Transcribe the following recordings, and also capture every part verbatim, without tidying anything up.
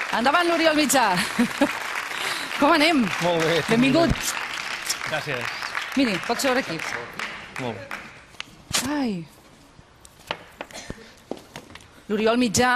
Endavant, l'Oriol Mitjà. Com anem? Molt bé. Benvingut. Gràcies. Miri, pot seure aquí. Molt bé. Ai. L'Oriol Mitjà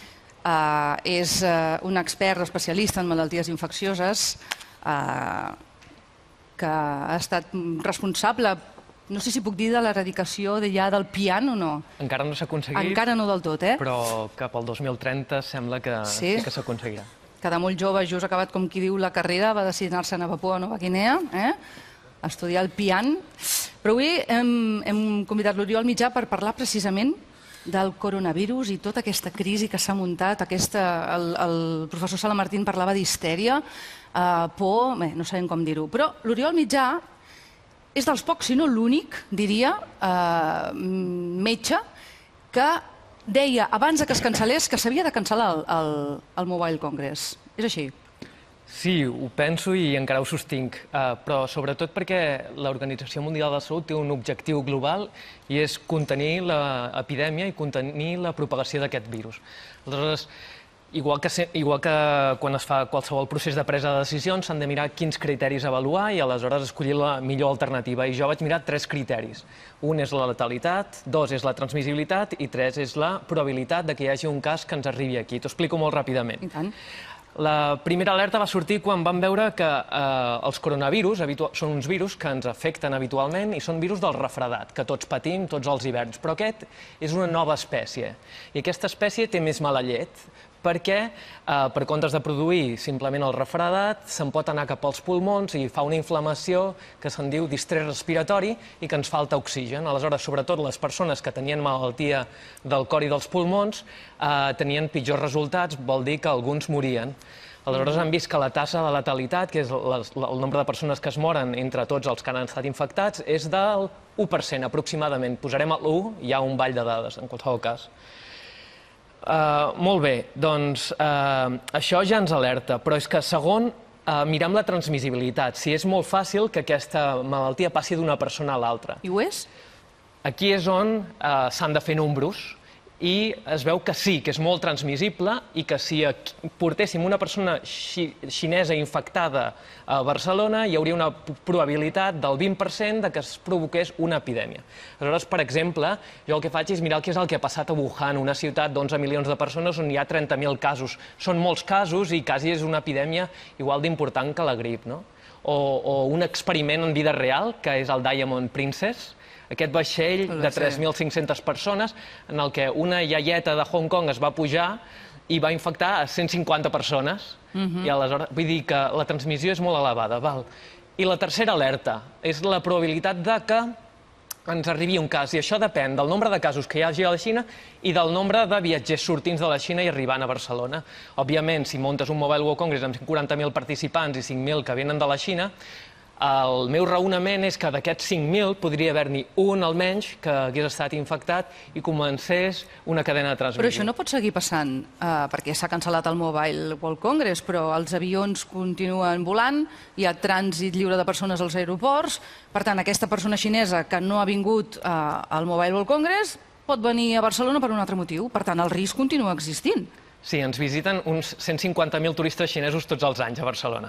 eh, és eh, un expert especialista en malalties infeccioses eh, que ha estat responsable, no sé si puc dir, de l'eradicació ja del pian o no. Encara no s'ha aconseguit, Encara no del tot, eh? però cap al dos mil trenta sembla que sí, Sí? que s'aconseguirà. Que de molt jove, just acabat, com qui diu, la carrera, va decidir anar-se'n a Papua Nova Guinea, eh? a estudiar el pian. Però avui hem, hem convidat l'Oriol Mitjà per parlar precisament del coronavirus i tota aquesta crisi que s'ha muntat. Aquesta, el, el professor Sala Martín parlava d'histèria, eh, por, bé, no sabem com dir-ho. Però l'Oriol Mitjà és dels pocs, si no l'únic, diria, eh, metge, que deia, abans que es cancel·lés, que s'havia de cancel·lar el, el, el Mobile Congress. És així? Sí, ho penso i encara ho sostinc, uh, però sobretot perquè l'Organització Mundial de la Salut té un objectiu global i és contenir l'epidèmia i contenir la propagació d'aquest virus. Aleshores, igual que, igual que quan es fa qualsevol procés de presa de decisions, s'han de mirar quins criteris avaluar i aleshores escollir la millor alternativa. I jo vaig mirar tres criteris. Un és la letalitat, dos és la transmissibilitat i tres és la probabilitat de que hi hagi un cas que ens arribi aquí. T'ho explico molt ràpidament. I tant. La primera alerta va sortir quan vam veure que eh, els coronavirus són uns virus que ens afecten habitualment i són virus del refredat, que tots patim tots els hiverns. Però aquest és una nova espècie i aquesta espècie té més mala llet perquè, eh, per comptes de produir simplement el refredat, se'n pot anar cap als pulmons i fa una inflamació que se'n diu distrés respiratori i que ens falta oxigen. Aleshores, sobretot les persones que tenien malaltia del cor i dels pulmons eh, tenien pitjors resultats, vol dir que alguns morien. Aleshores han vist que la tassa de letalitat, que és les, el nombre de persones que es moren entre tots els que han estat infectats, és del u per cent aproximadament. Posarem l'u, hi ha un ball de dades, en qualsevol cas. Uh, molt bé, doncs uh, això ja ens alerta, però és que segon, uh, mirem la transmissibilitat. Si és molt fàcil que aquesta malaltia passi d'una persona a l'altra. I ho és? Aquí és on uh, s'han de fer números i es veu que sí, que és molt transmissible i que si portéssim una persona xi xinesa infectada a Barcelona hi hauria una probabilitat del vint per cent de que es provoqués una epidèmia. Aleshores, per exemple, jo el que faig és mirar què és el que ha passat a Wuhan, una ciutat d'onze milions de persones on hi ha trenta mil casos. Són molts casos i quasi és una epidèmia igual d'important que la grip, no? O, o un experiment en vida real, que és el Diamond Princess, aquest vaixell de tres mil cinc-centes persones en el que una iaieta de Hong Kong es va pujar i va infectar a cent cinquanta persones. Uh-huh. I aleshores, vull dir que la transmissió és molt elevada. Val? I la tercera alerta és la probabilitat de que ens arribi un cas, i això depèn del nombre de casos que hi hagi a la Xina i del nombre de viatgers sortints de la Xina i arribant a Barcelona. Òbviament, si muntes un Mobile World Congress amb cent quaranta mil participants i cinc mil que venen de la Xina, el meu raonament és que d'aquests cinc mil podria haver-n'hi un almenys que hagués estat infectat i comencés una cadena de transmissió. Però això no pot seguir passant, eh, perquè s'ha cancel·lat el Mobile World Congress, però els avions continuen volant, hi ha trànsit lliure de persones als aeroports, per tant, aquesta persona xinesa que no ha vingut eh, al Mobile World Congress pot venir a Barcelona per un altre motiu, per tant, el risc continua existint. Sí, ens visiten uns cent cinquanta mil turistes xinesos tots els anys a Barcelona.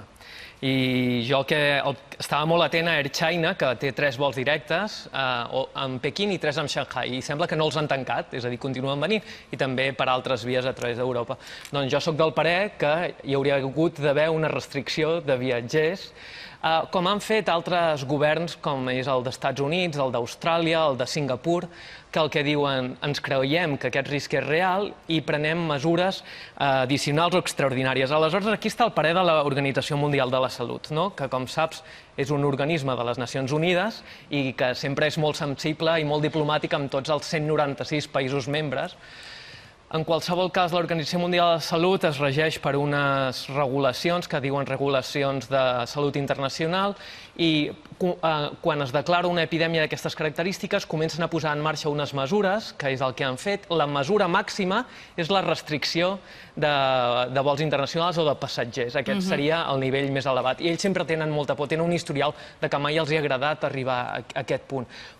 I jo que estava molt atent a Air China, que té tres vols directes, eh, amb Pequín i tres amb Shanghai, i sembla que no els han tancat, és a dir, continuen venint, i també per altres vies a través d'Europa. Doncs jo sóc del parer que hi hauria hagut d'haver una restricció de viatgers, eh, com han fet altres governs, com és el dels Estats Units, el d'Austràlia, el de Singapur, que el que diuen, ens creiem que aquest risc és real i prenem mesures addicionals o extraordinàries. Aleshores, aquí està el parer de l'Organització Mundial de la Salut, no? Que, com saps, és un organisme de les Nacions Unides i que sempre és molt sensible i molt diplomàtic amb tots els cent noranta-sis països membres. En qualsevol cas, l'Organització Mundial de la Salut es regeix per unes regulacions que diuen regulacions de salut internacional i quan es declara una epidèmia d'aquestes característiques comencen a posar en marxa unes mesures, que és el que han fet. La mesura màxima és la restricció de, de vols internacionals o de passatgers. Aquest uh-huh. seria el nivell més elevat. I ells sempre tenen molta por, tenen un historial de que mai els hi ha agradat arribar a aquest punt.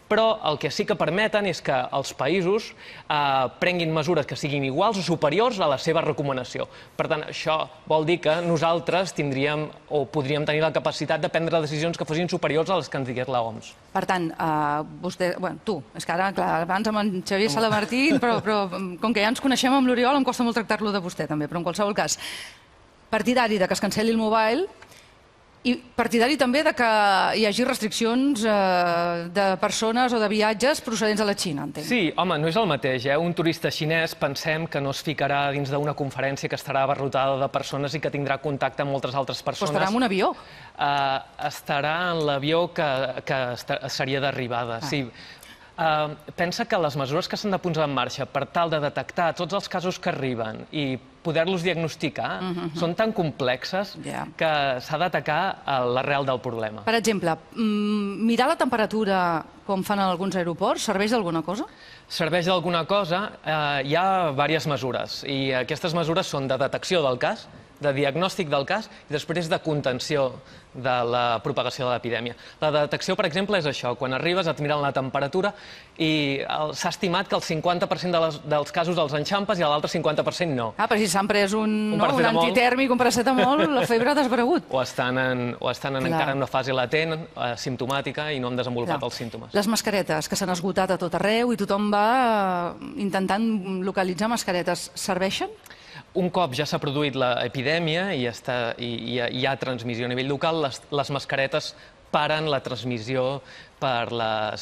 però el que sí que permeten és que els països prenguin mesures que siguin iguals o superiors a la seva recomanació. Per tant, això vol dir que nosaltres tindríem o podríem tenir la capacitat de prendre decisions que fossin superiors a les que ens digués l'O M S. Per tant, vostè, bueno, tu, és que ara, clar, abans amb en Xavier Salamartí, però com que ja ens coneixem amb l'Oriol, em costa molt tractar-lo de vostè també, però en qualsevol cas, partidari de que es cancel·li el mobile i partidari també de que hi hagi restriccions de persones o de viatges procedents de la Xina, entenc. Sí, home, no és el mateix. Un turista xinès pensem que no es ficarà dins d'una conferència que estarà abarrotada de persones i que tindrà contacte amb moltes altres persones. Però estarà en un avió. Estarà en l'avió que seria d'arribada, sí. Pensa que les mesures que s'han de posar en marxa per tal de detectar tots els casos que arriben i poder-los diagnosticar són tan complexes que s'ha d'atacar l'arrel del problema. Per exemple, mirar la temperatura com fan en alguns aeroports serveix d'alguna cosa? Serveix d'alguna cosa. Hi ha diverses mesures i aquestes mesures són de detecció del cas, de diagnòstic del cas i després de contenció de la propagació de l'epidèmia. La detecció, per exemple, és això. Quan arribes et miren la temperatura i s'ha estimat que el cinquanta per cent dels casos els enxampes i l'altre cinquanta per cent no. Ah, però si s'han pres un antitèrmic, un paracetamol, la febre ha desaparegut. O estan encara en una fase latent, simptomàtica, i no han desenvolupat els símptomes. Les mascaretes, que s'han esgotat a tot arreu i tothom va intentant localitzar mascaretes, serveixen? Un cop ja s'ha produït l'epidèmia i hi ha transmissió a nivell local, les mascaretes paren la transmissió per les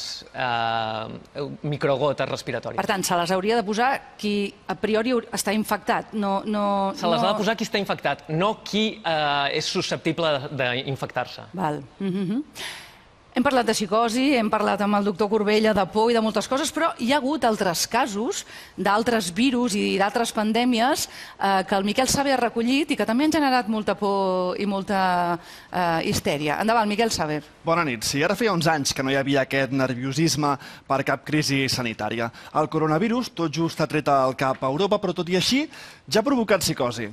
microgotes respiratòries. Per tant, se les hauria de posar qui a priori està infectat. Se les ha de posar qui està infectat, no qui és susceptible d'infectar-se. Val. Hem parlat de psicosi, hem parlat amb el doctor Corbella de por i de moltes coses, però hi ha hagut altres casos d'altres virus i d'altres pandèmies que el Miquel Sabe ha recollit i que també han generat molta por i molta histèria. Endavant, Miquel Sabe. Bona nit. Sí, ara feia uns anys que no hi havia aquest nerviosisme per cap crisi sanitària. El coronavirus tot just ha tret el cap a Europa, però tot i així ja ha provocat psicosi.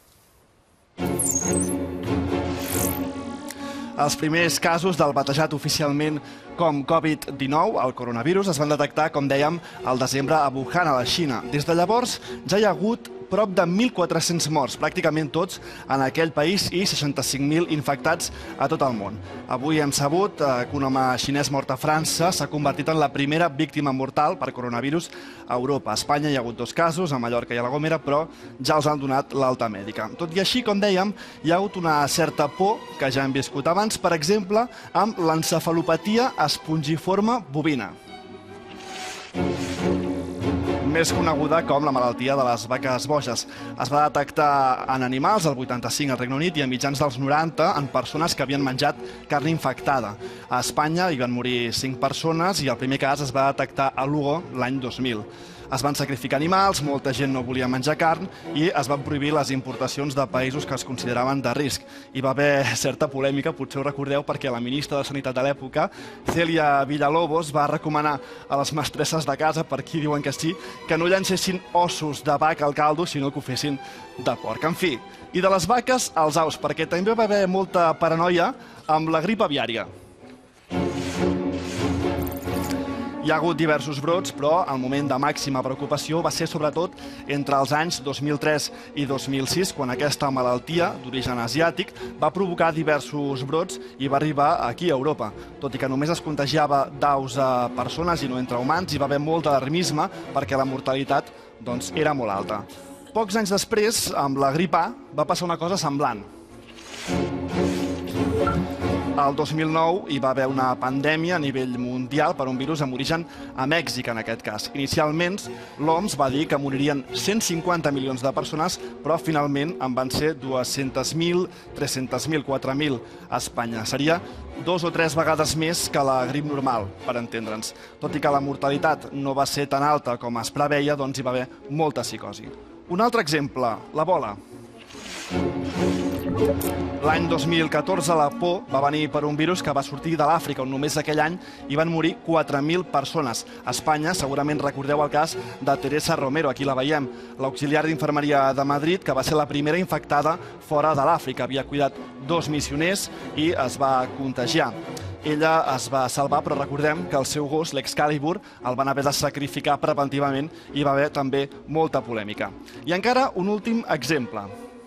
Els primers casos del batejat oficialment com Covid dinou, el coronavirus, es van detectar, com dèiem, al desembre a Wuhan, a la Xina. Des de llavors ja hi ha hagut prop de mil quatre-cents morts, pràcticament tots en aquell país, i seixanta-cinc mil infectats a tot el món. Avui hem sabut que un home xinès mort a França s'ha convertit en la primera víctima mortal per coronavirus a Europa. A Espanya hi ha hagut dos casos, a Mallorca i a La Gomera, però ja els han donat l'alta mèdica. Tot i així, com dèiem, hi ha hagut una certa por que ja hem viscut abans, per exemple, amb l'encefalopatia espongiforme bovina, més coneguda com la malaltia de les vaques boges. Es va detectar en animals, el vuitanta-cinc al Regne Unit, i a mitjans dels noranta en persones que havien menjat carn infectada. A Espanya hi van morir cinc persones i el primer cas es va detectar a Lugo l'any dos mil. Es van sacrificar animals, molta gent no volia menjar carn i es van prohibir les importacions de països que es consideraven de risc. Hi va haver certa polèmica, potser ho recordeu, perquè la ministra de Sanitat de l'època, Celia Villalobos, va recomanar a les mestresses de casa, per qui diuen que sí, que no llancessin ossos de vaca al caldo, sinó que ho fessin de porc. En fi, i de les vaques als aus, perquè també va haver molta paranoia amb la grip aviària. Hi ha hagut diversos brots, però el moment de màxima preocupació va ser sobretot entre els anys dos mil tres i dos mil sis, quan aquesta malaltia d'origen asiàtic va provocar diversos brots i va arribar aquí a Europa. Tot i que només es contagiava d'aus a persones i no entre humans, hi va haver molt d'alarmisme perquè la mortalitat era molt alta. Pocs anys després, amb la grip A, va passar una cosa semblant. El dos mil nou hi va haver una pandèmia a nivell mundial per un virus amb origen a Mèxic, en aquest cas. Inicialment, l'O M S va dir que moririen cent cinquanta milions de persones, però finalment en van ser dues-centes mil, tres-centes mil, quatre mil a Espanya. Seria dos o tres vegades més que la grip normal, per entendre'ns. Tot i que la mortalitat no va ser tan alta com es preveia, doncs hi va haver molta psicosi. Un altre exemple, l'Ebola. L'any dos mil catorze la por va venir per un virus que va sortir de l'Àfrica, on només aquell any hi van morir quatre mil persones. A Espanya segurament recordeu el cas de Teresa Romero, aquí la veiem, l'auxiliar d'infermeria de Madrid, que va ser la primera infectada fora de l'Àfrica. Havia cuidat dos missioners i es va contagiar. Ella es va salvar, però recordem que el seu gos, l'Excalibur, el van haver de sacrificar preventivament i va haver també molta polèmica. I encara un últim exemple.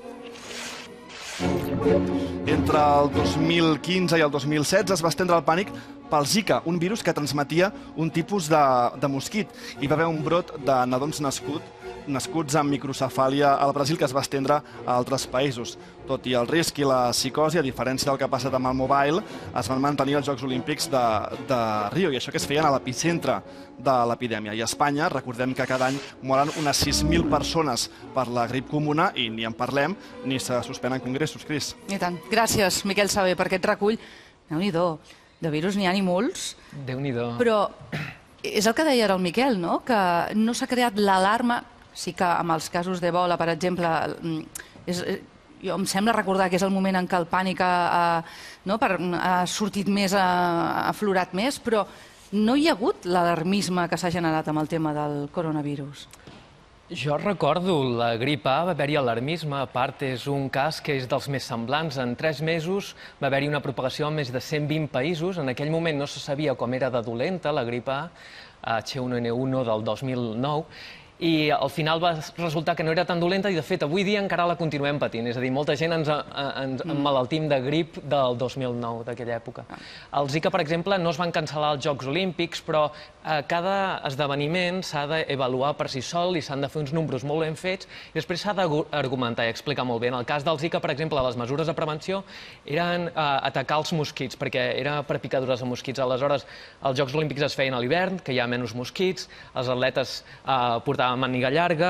Entre el dos mil quinze i el dos mil setze es va estendre el pànic pel Zika, un virus que transmetia un tipus de, de mosquit. Hi va haver un brot de nadons nascut, nascuts amb microcefàlia al Brasil que es va estendre a altres països. Tot i el risc i la psicosi, a diferència del que ha passat amb el Mobile, es van mantenir els Jocs Olímpics de, de Rio, i això que es feien a l'epicentre de l'epidèmia. I a Espanya, recordem que cada any moren unes sis mil persones per la grip comuna i ni en parlem ni se suspenen congressos, Cris. I tant. Gràcies, Miquel Savé, per aquest recull. Déu-n'hi-do, de virus n'hi ha ni molts. Déu-n'hi-do. Però és el que deia ara el Miquel, no? Que no s'ha creat l'alarma. Sí que amb els casos d'Ebola, per exemple, és, jo em sembla recordar que és el moment en què el pànic ha, ha, no, per, ha sortit més, ha, ha aflorat més, però no hi ha hagut l'alarmisme que s'ha generat amb el tema del coronavirus. Jo recordo la grip A, va haver-hi alarmisme, a part és un cas que és dels més semblants. En tres mesos va haver-hi una propagació en més de cent vint països. En aquell moment no se sabia com era de dolenta la grip A, H u N u del dos mil nou, i al final va resultar que no era tan dolenta i, de fet, avui dia encara la continuem patint. És a dir, molta gent ens, ens emmalaltim de grip del dos mil nou, d'aquella època. El Zika, per exemple, no es van cancel·lar els Jocs Olímpics, però cada esdeveniment s'ha d'avaluar per si sol i s'han de fer uns números molt ben fets i després s'ha d'argumentar i explicar molt bé. En el cas del Zika, per exemple, les mesures de prevenció eren atacar els mosquits, perquè era per picadures de mosquits. Aleshores, els Jocs Olímpics es feien a l'hivern, que hi ha menys mosquits, els atletes portaven màniga llarga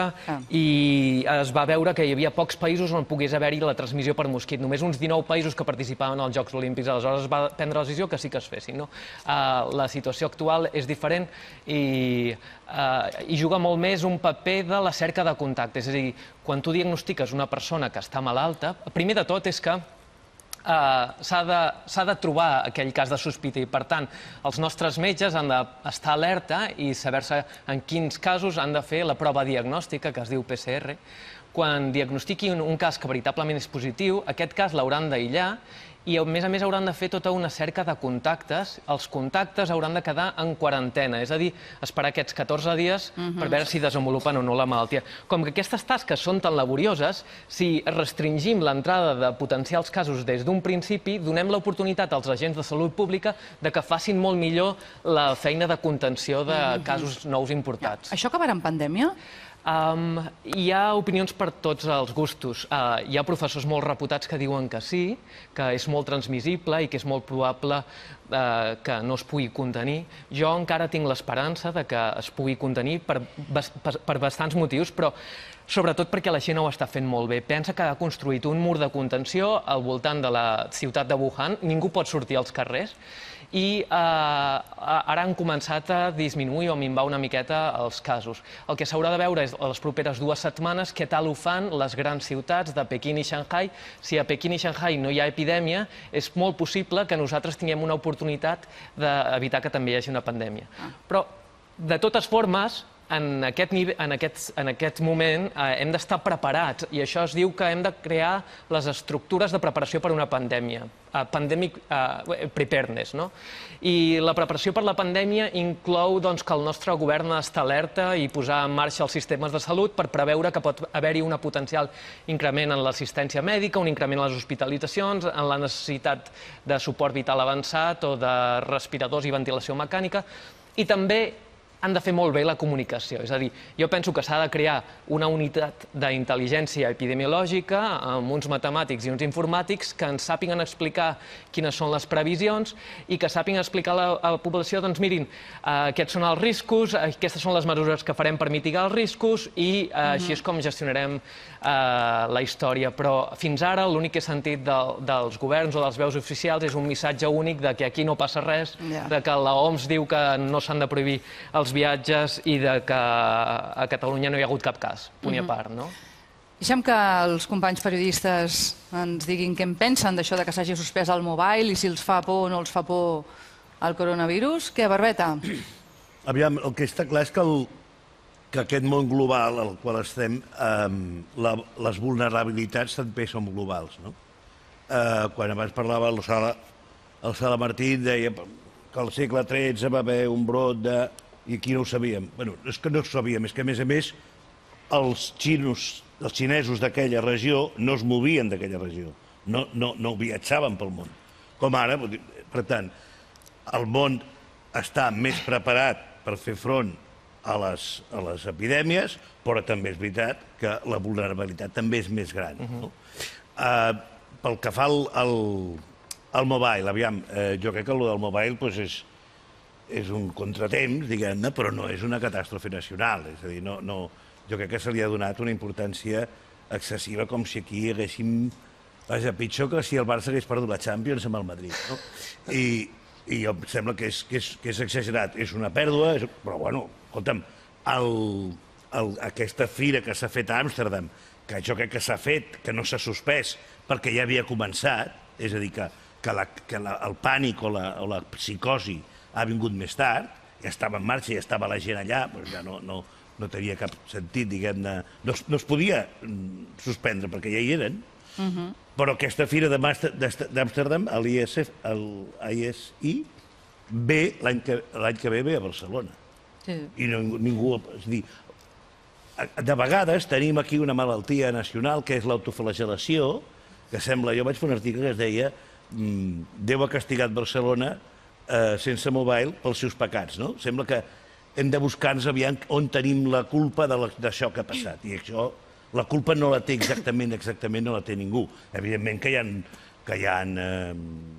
i es va veure que hi havia pocs països on pogués haver-hi la transmissió per mosquit. Només uns dinou països que participaven als Jocs Olímpics. Aleshores es va prendre la decisió que sí que es fessin. La situació actual és diferent i hi juga molt més un paper de la cerca de contactes. És a dir, quan tu diagnostiques una persona que està malalta, primer de tot és que s'ha de trobar aquell cas de sospita i, per tant, els nostres metges han d'estar alerta i saber-se en quins casos han de fer la prova diagnòstica, que es diu P C R. Quan diagnostiquin un cas que veritablement és positiu, aquest cas l'hauran d'aïllar i, a més a més, hauran de fer tota una cerca de contactes. Els contactes hauran de quedar en quarantena, és a dir, esperar aquests catorze dies per veure si desenvolupen o no la malaltia. Com que aquestes tasques són tan laborioses, si restringim l'entrada de potencials casos des d'un principi, donem l'oportunitat als agents de salut pública de que facin molt millor la feina de contenció de casos nous importats. Això acabarà en pandèmia? Um, hi ha opinions per tots els gustos. Uh, hi ha professors molt reputats que diuen que sí, que és molt transmissible i que és molt probable uh, que no es pugui contenir. Jo encara tinc l'esperança de que es pugui contenir per, per, per bastants motius, però sobretot perquè la gent ho està fent molt bé. Pensa que ha construït un mur de contenció al voltant de la ciutat de Wuhan, ningú pot sortir als carrers, i ara han començat a disminuir o a minvar una miqueta els casos. El que s'haurà de veure és a les properes dues setmanes què tal ho fan les grans ciutats de Pequín i Shanghai. Si a Pequín i Shanghai no hi ha epidèmia, és molt possible que nosaltres tinguem una oportunitat d'evitar que també hi hagi una pandèmia. Però, de totes formes, en aquest, en aquest, en aquest moment eh, hem d'estar preparats i això es diu que hem de crear les estructures de preparació per una pandèmia, uh, pandemic uh, preparedness, no? I la preparació per la pandèmia inclou doncs, que el nostre govern està alerta i posar en marxa els sistemes de salut per preveure que pot haver-hi una potencial increment en l'assistència mèdica, un increment en les hospitalitzacions, en la necessitat de suport vital avançat o de respiradors i ventilació mecànica, i també han de fer molt bé la comunicació. És a dir, jo penso que s'ha de crear una unitat d'intel·ligència epidemiològica amb uns matemàtics i uns informàtics que ens sàpiguen explicar quines són les previsions i que sàpiguen explicar a la població, doncs mirin, aquests són els riscos, aquestes són les mesures que farem per mitigar els riscos i així és com gestionarem la història. Però fins ara l'únic que he sentit dels governs o dels veus oficials és un missatge únic de que aquí no passa res, de que l'O M S diu que no s'han de prohibir els viatges i que a Catalunya no hi ha hagut cap cas, punt i a part, no? Deixem que els companys periodistes ens diguin què en pensen d'això de que s'hagi suspès el Mobile i si els fa por o no els fa por el coronavirus. Què, Barbeta? Aviam, el que està clar és que, el, que aquest món global al qual estem, eh, la, les vulnerabilitats també són globals, no? Eh, quan abans parlava la Sala, el Salamartín deia que al segle tretze va haver un brot de... i aquí no ho sabíem. Bé, és que no ho sabíem, és que a més a més els xinos, els xinesos d'aquella regió no es movien d'aquella regió, no, no, no viatjaven pel món. Com ara, per tant, el món està més preparat per fer front a les, a les epidèmies, però també és veritat que la vulnerabilitat també és més gran. No? Uh, pel que fa al, al, al mobile, aviam, uh, jo crec que el del mobile pues, és, és un contratemps, diguem-ne, però no és una catàstrofe nacional. És a dir, no, no, jo crec que se li ha donat una importància excessiva, com si aquí haguéssim... Vaja, pitjor que si el Barça hagués perdut la Champions amb el Madrid. No? I, i em sembla que és, que, és, que és exagerat. És una pèrdua, és, però bueno, escolta'm, el, el, aquesta fira que s'ha fet a Amsterdam, que jo crec que s'ha fet, que no s'ha suspès, perquè ja havia començat, és a dir, que, que, la, que la, el pànic o la, o la psicosi ha vingut més tard, ja estava en marxa, ja estava la gent allà, però ja no, no, no tenia cap sentit, diguem-ne... No, no es podia suspendre, perquè ja hi eren, uh-huh. Però aquesta fira d'Amsterdam, l'I S I, ve l'any que, que ve ve a Barcelona. Sí. I no, ningú... És dir, de vegades tenim aquí una malaltia nacional que és l'autoflagel·lació, que sembla... Jo vaig fer un article que es deia Déu ha castigat Barcelona eh, sense mobile pels seus pecats, no? Sembla que hem de buscar-nos aviam on tenim la culpa d'això que ha passat. I això... La culpa no la té exactament, exactament no la té ningú. Evidentment que hi ha, que hi ha, eh,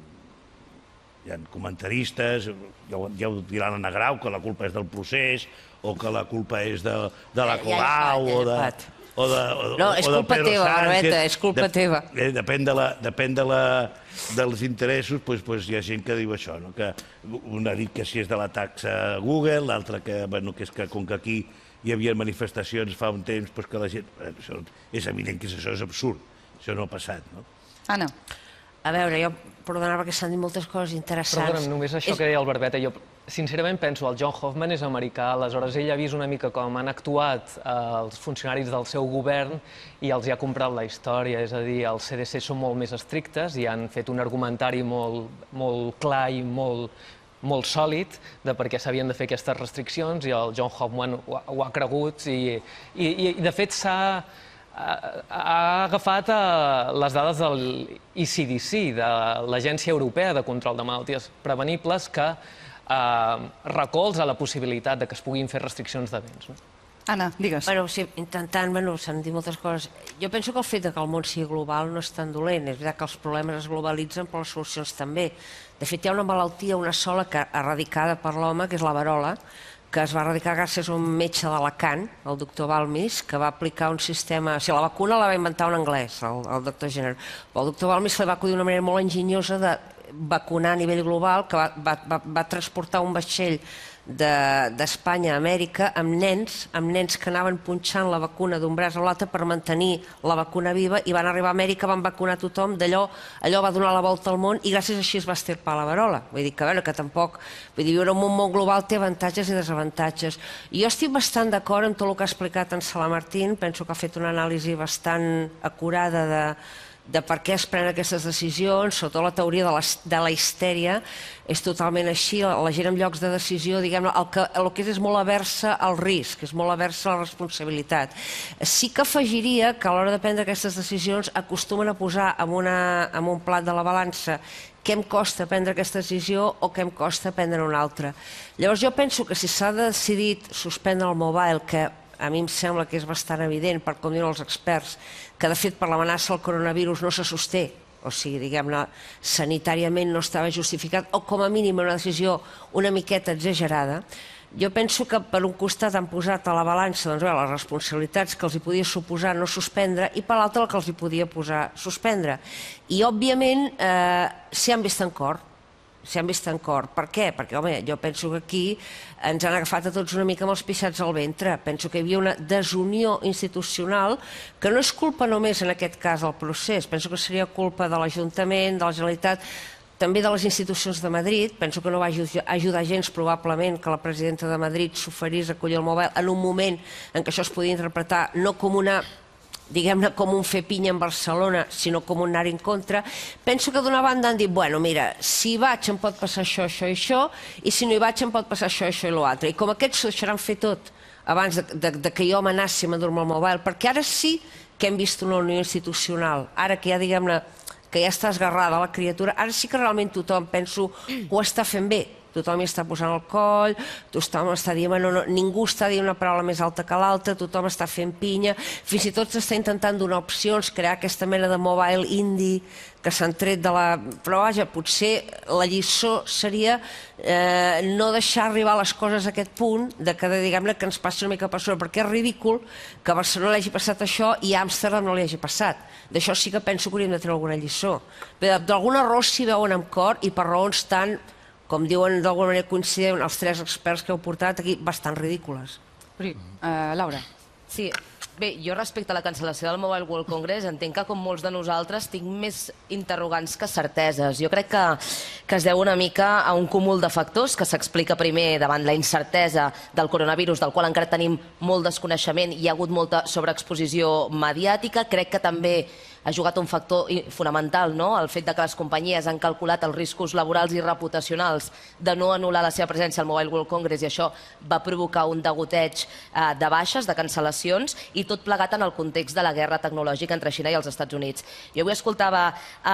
hi ha comentaristes, ja ho, ja ho diran a Grau, que la culpa és del procés, o que la culpa és de, de la Colau, o de... O de, o, no, és o culpa teva, Barbeta, és culpa de, teva. Eh, depèn de la, depèn de la, dels interessos, doncs, doncs hi ha gent que diu això, no? Que un ha dit que si és de la taxa Google, l'altre que, bueno, que és que com que aquí hi havia manifestacions fa un temps, doncs que la gent... Això és evident que això és absurd, això no ha passat, no? Anna. A veure, jo, perdona, perquè s'han dit moltes coses interessants. Perdona'm, només això que deia el Barbeta, jo sincerament penso, el John Hoffman és americà, aleshores ell ha vist una mica com han actuat els funcionaris del seu govern i els hi ha comprat la història, és a dir, els C D C són molt més estrictes i han fet un argumentari molt, molt clar i molt, molt sòlid de per què s'havien de fer aquestes restriccions i el John Hoffman ho ha, ho ha cregut i, i, i de fet s'ha ha agafat les dades del E C D C, de l'Agència Europea de Control de Malalties Prevenibles, que eh, recolza la possibilitat de que es puguin fer restriccions de béns. No? Anna, digues. Bueno, sí, intentant, bueno, s'han dit moltes coses. Jo penso que el fet que el món sigui global no és tan dolent. És veritat que els problemes es globalitzen, però les solucions també. De fet, hi ha una malaltia, una sola, que erradicada per l'home, que és la verola, que es va erradicar gràcies a un metge d'Alacant, el doctor Balmis, que va aplicar un sistema... O sigui, la vacuna la va inventar un anglès, el, el doctor Jenner. Però el doctor Balmis li va acudir d'una manera molt enginyosa de vacunar a nivell global, que va, va, va, va transportar un vaixell d'Espanya a Amèrica amb nens, amb nens que anaven punxant la vacuna d'un braç a l'altre per mantenir la vacuna viva, i van arribar a Amèrica, van vacunar tothom, d'allò allò va donar la volta al món i gràcies a així es va estirpar la verola. Vull dir que, a veure, que tampoc... Vull dir, viure en un món global té avantatges i desavantatges. I jo estic bastant d'acord amb tot el que ha explicat en Salamartín, penso que ha fet una anàlisi bastant acurada de de per què es prenen aquestes decisions, sobretot la teoria de la, de la histèria, és totalment així. La gent en llocs de decisió, diguem-ne, el, que, el que és és molt aversa al risc, és molt aversa a la responsabilitat. Sí que afegiria que a l'hora de prendre aquestes decisions acostumen a posar en, una, en un plat de la balança què em costa prendre aquesta decisió o què em costa prendre una altra. Llavors jo penso que si s'ha decidit suspendre el mobile, que a mi em sembla que és bastant evident, per com diuen els experts, que de fet per l'amenaça del coronavirus no se sosté, o sigui, diguem-ne, sanitàriament no estava justificat, o com a mínim una decisió una miqueta exagerada. Jo penso que per un costat han posat a la balança doncs, bé, les responsabilitats que els hi podia suposar no suspendre i per l'altre el que els hi podia posar suspendre. I, òbviament, eh, s'hi han vist en cor. s'hi han vist en cor. Per què? Perquè, home, jo penso que aquí ens han agafat a tots una mica amb els pixats al ventre. Penso que hi havia una desunió institucional que no és culpa només, en aquest cas, del procés. Penso que seria culpa de l'Ajuntament, de la Generalitat, també de les institucions de Madrid. Penso que no va ajudar gens, probablement, que la presidenta de Madrid s'oferís a acollir el mobile en un moment en què això es podia interpretar no com una diguem-ne, com un fer pinya en Barcelona, sinó com un anar en contra. Penso que d'una banda han dit, bueno, mira, si hi vaig em pot passar això, això i això, i si no hi vaig em pot passar això, això i l'altre. I com aquests s'ho deixaran fer tot abans de, de, de que jo amenaci a dur-me el mòbil, perquè ara sí que hem vist una unió institucional, ara que ja, diguem-ne, que ja està esgarrada la criatura, ara sí que realment tothom, penso, ho està fent bé. Tothom hi està posant el coll, tothom està dient, no, no, ningú està dient una paraula més alta que l'altra, tothom està fent pinya, fins i tot s'està intentant donar opcions, crear aquesta mena de mobile indie que s'han tret de la... Però vaja, potser la lliçó seria eh, no deixar arribar les coses a aquest punt de que, diguem-ne, que ens passi una mica per sobre, perquè és ridícul que a Barcelona li hagi passat això i a Amsterdam no li hagi passat. D'això sí que penso que hauríem de treure alguna lliçó. D'alguna raó s'hi veuen amb cor i per raons tan, com diuen d'alguna manera coincident els tres experts que heu portat aquí, bastant ridícules. Uh, Laura. Sí, bé, jo respecte a la cancel·lació del Mobile World Congress entenc que com molts de nosaltres tinc més interrogants que certeses. Jo crec que, que es deu una mica a un cúmul de factors que s'explica primer davant la incertesa del coronavirus, del qual encara tenim molt desconeixement i hi ha hagut molta sobreexposició mediàtica. Crec que també ha jugat un factor fonamental, no? El fet de que les companyies han calculat els riscos laborals i reputacionals de no anul·lar la seva presència al Mobile World Congress i això va provocar un degoteig eh, de baixes, de cancel·lacions i tot plegat en el context de la guerra tecnològica entre Xina i els Estats Units. Jo avui escoltava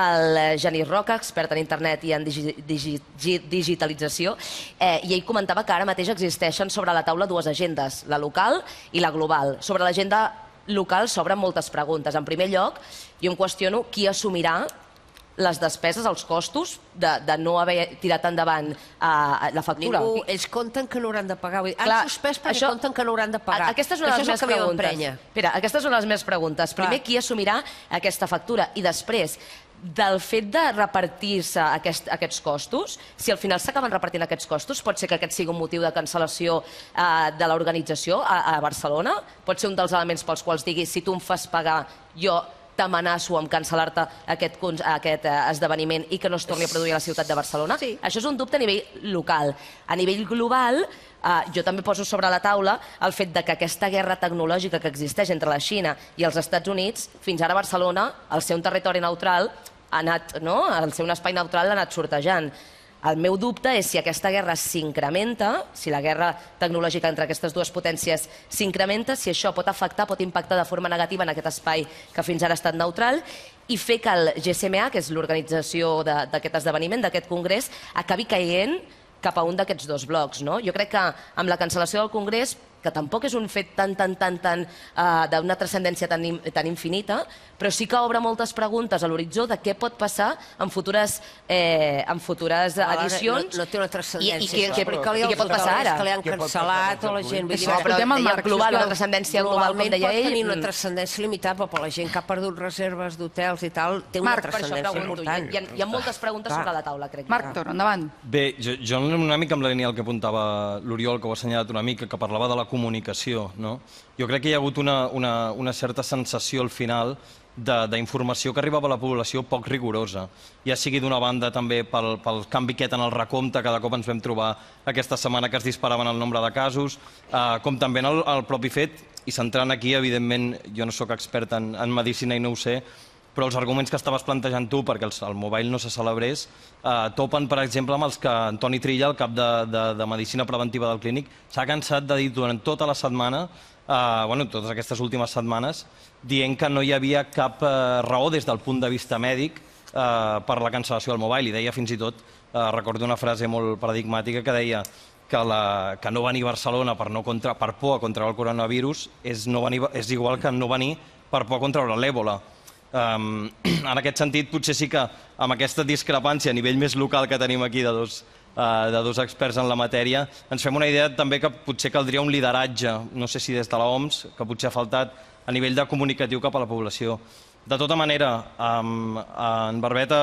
el Genís Roca, expert en internet i en digi digi digitalització, eh, i ell comentava que ara mateix existeixen sobre la taula dues agendes, la local i la global. Sobre l'agenda local s'obren moltes preguntes. En primer lloc, jo em qüestiono qui assumirà les despeses, els costos de, de no haver tirat endavant uh, la factura. Ningú, ells compten que no hauran de pagar. Han Clar, suspès perquè això, compten que no hauran de pagar. Aquesta és una de les més preguntes. Espera, aquestes són les més preguntes. Primer, Clar. qui assumirà aquesta factura? I després, del fet de repartir-se aquest, aquests costos, si al final s'acaben repartint aquests costos, pot ser que aquest sigui un motiu de cancel·lació eh, de l'organització a, a Barcelona? Pot ser un dels elements pels quals digui si tu em fas pagar, jo t'amenaço amb cancel·lar-te aquest, aquest eh, esdeveniment i que no es torni a produir a la ciutat de Barcelona? Sí. Això és un dubte a nivell local. A nivell global, Uh, jo també poso sobre la taula el fet de que aquesta guerra tecnològica que existeix entre la Xina i els Estats Units, fins ara Barcelona, al ser un territori neutral, ha anat, no? Al ser un espai neutral l'ha anat sortejant. El meu dubte és si aquesta guerra s'incrementa, si la guerra tecnològica entre aquestes dues potències s'incrementa, si això pot afectar, pot impactar de forma negativa en aquest espai que fins ara ha estat neutral i fer que el G S M A, que és l'organització d'aquest esdeveniment, d'aquest congrés, acabi caient cap a un d'aquests dos blocs, no? Jo crec que amb la cancel·lació del Congrés, que tampoc és un fet tan, tan, tan, tan, uh, d'una transcendència tan, tan infinita, però sí que obre moltes preguntes a l'horitzó de què pot passar en futures, eh, en futures edicions. No, no té una transcendència. I, i, què, què, i què pot passar ara? Que li han cancel·lat o la gent... Vull dir, no, però el marc global, una transcendència global, com deia ell... Pot tenir una transcendència limitada, però la gent que ha perdut reserves d'hotels i tal, té una transcendència important. Hi ha, hi ha moltes preguntes sobre la taula, crec. Marc Toro, endavant. Bé, jo, jo una mica amb la línia que apuntava l'Oriol, que ho ha assenyalat una mica, que parlava de la comunicació, no? Jo crec que hi ha hagut una, una, una certa sensació al final d'informació que arribava a la població poc rigorosa. Ja sigui d'una banda també pel, pel canvi aquest en el recompte, cada cop ens vam trobar aquesta setmana que es disparaven el nombre de casos, eh, com també en el, el propi fet, i centrant aquí, evidentment, jo no sóc expert en, en medicina i no ho sé, però els arguments que estaves plantejant tu perquè el, el mobile no se celebrés eh, topen, per exemple, amb els que Antoni Trilla, el cap de, de, de Medicina Preventiva del Clínic, s'ha cansat de dir durant tota la setmana, eh, bueno, totes aquestes últimes setmanes, dient que no hi havia cap eh, raó des del punt de vista mèdic eh, per la cancel·lació del mobile. I deia fins i tot, eh, recordo una frase molt paradigmàtica que deia que, la, que no venir a Barcelona per, no contra, per por a contraure el coronavirus és, no venir, és igual que no venir per por a contraure l'èbola. Um, en aquest sentit, potser sí que amb aquesta discrepància a nivell més local que tenim aquí de dos, uh, de dos experts en la matèria, ens fem una idea també que potser caldria un lideratge, no sé si des de l'O M S, que potser ha faltat a nivell de comunicatiu cap a la població. De tota manera, um, en Barbeta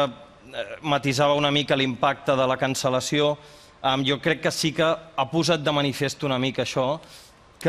matisava una mica l'impacte de la cancel·lació. Um, jo crec que sí que ha posat de manifest una mica això, Que,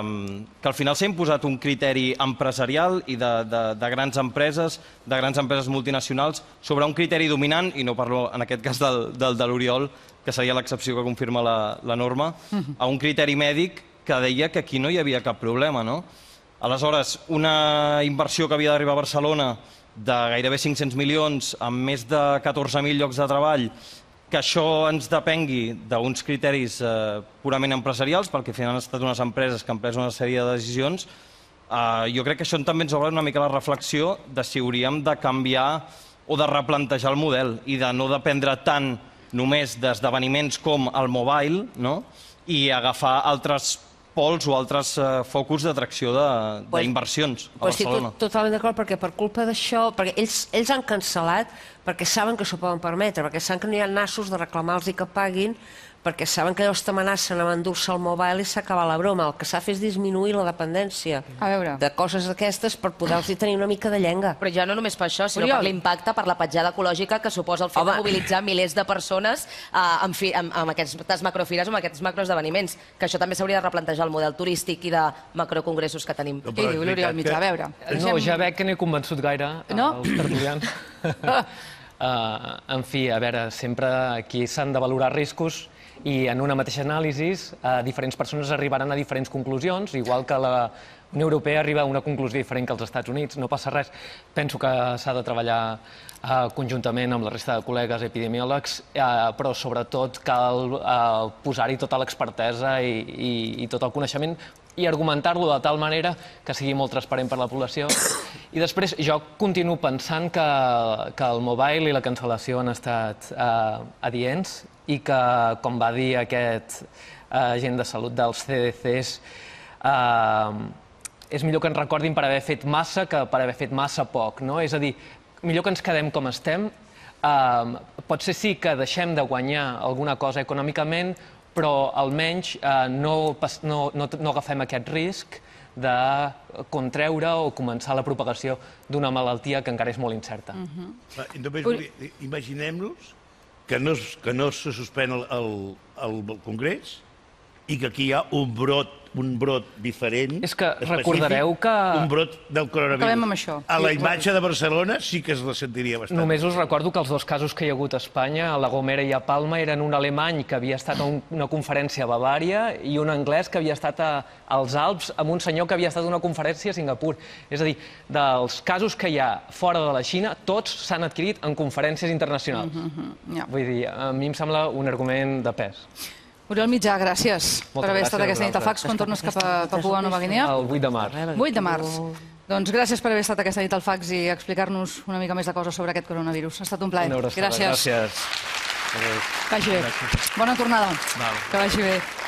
que al final s'ha imposat un criteri empresarial i de, de, de grans empreses, de grans empreses multinacionals, sobre un criteri dominant, i no parlo en aquest cas del, del de l'Oriol, que seria l'excepció que confirma la, la norma, a un criteri mèdic que deia que aquí no hi havia cap problema, no? Aleshores, una inversió que havia d'arribar a Barcelona de gairebé cinc-cents milions, amb més de catorze mil llocs de treball, que això ens depengui d'uns criteris eh, purament empresarials, perquè al final han estat unes empreses que han pres una sèrie de decisions, eh, jo crec que això també ens obre una mica la reflexió de si hauríem de canviar o de replantejar el model i de no dependre tant només d'esdeveniments com el mobile, no? I agafar altres pols o altres uh, focus d'atracció d'inversions a pues Barcelona. Estic totalment d'acord, perquè per culpa d'això, perquè ells, ells han cancel·lat perquè saben que s'ho poden permetre, perquè saben que no hi ha nassos de reclamar-los i que paguin, perquè saben que llavors t'amenacen amb endur-se el mobile i s'acaba la broma. El que s'ha fet és disminuir la dependència A veure. de coses d'aquestes per poder-los tenir una mica de llenga. Però ja no només per això, sinó Oriol. per l'impacte, per la petjada ecològica que suposa el fet Home. de mobilitzar milers de persones eh, amb, fi, amb, amb aquestes macrofires o amb aquests macroesdeveniments, que això també s'hauria de replantejar el model turístic i de macrocongressos que tenim. No, Què però diu és l'Oriol veritat Mitjà? A que- veure. No, ja veig que no he convençut gaire No? els tertulians. Uh, en fi, a veure, sempre aquí s'han de valorar riscos i en una mateixa anàlisi uh, diferents persones arribaran a diferents conclusions, igual que la Unió Europea arriba a una conclusió diferent que els Estats Units. No passa res. Penso que s'ha de treballar uh, conjuntament amb la resta de col·legues epidemiòlegs, uh, però sobretot cal uh, posar-hi tota l'expertesa i, i, i tot el coneixement i argumentar-lo de tal manera que sigui molt transparent per la població. I després jo continuo pensant que, que el mobile i la cancel·lació han estat eh, adients i que, com va dir aquest eh, agent de salut dels C D Cs, eh, és millor que ens recordin per haver fet massa que per haver fet massa poc, no? És a dir, millor que ens quedem com estem. Eh, potser sí que deixem de guanyar alguna cosa econòmicament, però almenys eh, no, pas- no, no, no agafem aquest risc de contreure o començar la propagació d'una malaltia que encara és molt incerta. Va, i només volia dir, imaginem-nos que no, es- que no se suspèn el, el, el Congrés i que aquí hi ha un brot, un brot diferent, És que específic, recordareu que- un brot del coronavirus. Acabem amb això. A la imatge de Barcelona sí que es la sentiria bastant. Només us recordo que els dos casos que hi ha hagut a Espanya, a La Gomera i a Palma, eren un alemany que havia estat a un, una conferència a Bavària i un anglès que havia estat a, als Alps amb un senyor que havia estat a una conferència a Singapur. És a dir, dels casos que hi ha fora de la Xina, tots s'han adquirit en conferències internacionals. Ja. Vull dir, a mi em sembla un argument de pes. Oriol Mitjà, gràcies per Moltes haver gràcies estat a aquesta nit a vosaltres. Fax quan tornes cap a Papua Nova Guinea. El vuit de març. vuit de març. Doncs gràcies per haver estat aquesta nit al Fax i explicar-nos una mica més de coses sobre aquest coronavirus. Ha estat un plaer. Una abraçada. Gràcies. Gràcies. Adéu. Que vagi bé. Bona tornada. Que vagi bé.